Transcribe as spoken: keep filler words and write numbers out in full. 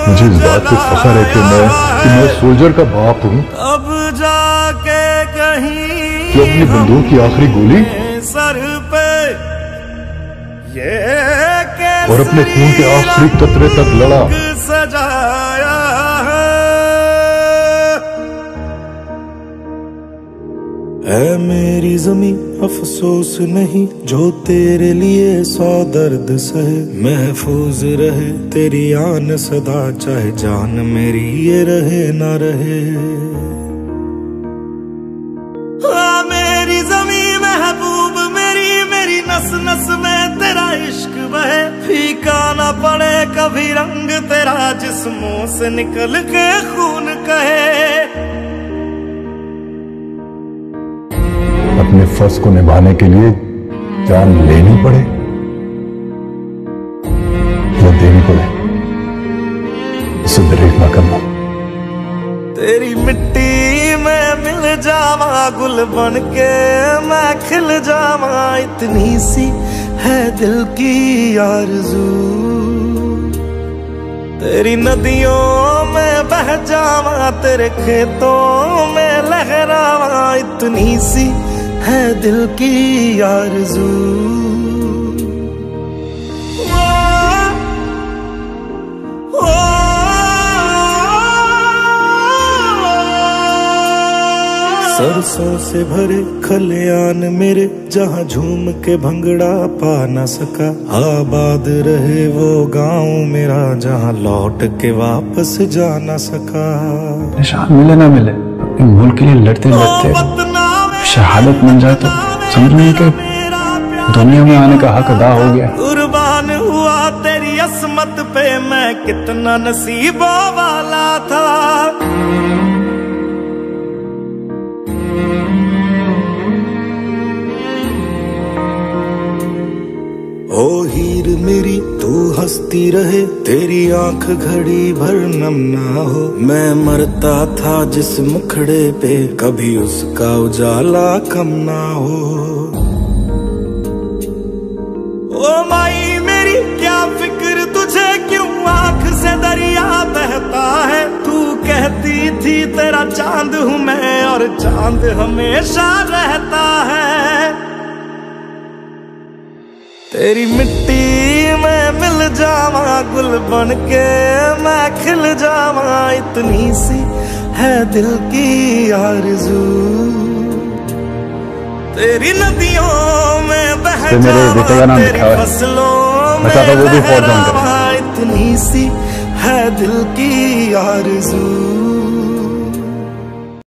मुझे इस बात पे फख्र है कि मैं कि मैं सोल्जर का बाप हूँ अब जाके कहीं जो अपनी बंदूक की आखिरी गोली सर पे ये और अपने खून के आखिरी कतरे तक लड़ा। सजाया है मेरी ज़मीं अफसोस नहीं जो तेरे लिए सौ दर्द सहे, महफूज रहे तेरी आन सदा चाहे जान मेरी ये रहे ना रहे। हाँ मेरी ज़मीं महबूब मेरी मेरी नस नस में तेरा इश्क बहे, फीका ना पड़े कभी रंग तेरा जिस्मों से निकल के खून कहे। अपने फर्ज को निभाने के लिए जान लेनी पड़े या देनी पड़े, इसे दरेक ना करना। तेरी मिट्टी में मिल जावा गुल बन के मैं खिल जावा, इतनी सी है दिल की आरज़ू। तेरी नदियों में बह जावा तेरे खेतों में लहरावा, इतनी सी है दिल की आरज़ू। सरसों से भरे खलियान मेरे जहाँ झूम के भंगड़ा पा न सका, आबाद रहे वो गांव मेरा जहाँ लौट के वापस जा न सका। निशान मिले ना मिले अपने मुल्क के लिए लड़ते लड़ते शहादत मिल जाए तो समझ नहीं कि दुनिया में आने का हक अदा हो गया। कुर्बान हुआ तेरी असमत पे मैं कितना नसीबों वाला था। ओ हीर मेरी तू हंसती रहे तेरी आंख घड़ी भर नम ना हो, मैं मरता था जिस मुखड़े पे कभी उसका उजाला कम ना हो। ओ माई मेरी क्या फिक्र तुझे क्यों आंख से दरिया बहता है, तू कहती थी तेरा चांद हूँ मैं और चांद हमेशा रहता है। तेरी मिट्टी में मिल जावा गुल बन के मैं खिल जावा, इतनी सी है दिल की आरज़ू। तेरी नदियों में बह जावा तेरी फसलों में लहरावा, इतनी सी है दिल की आरज़ू।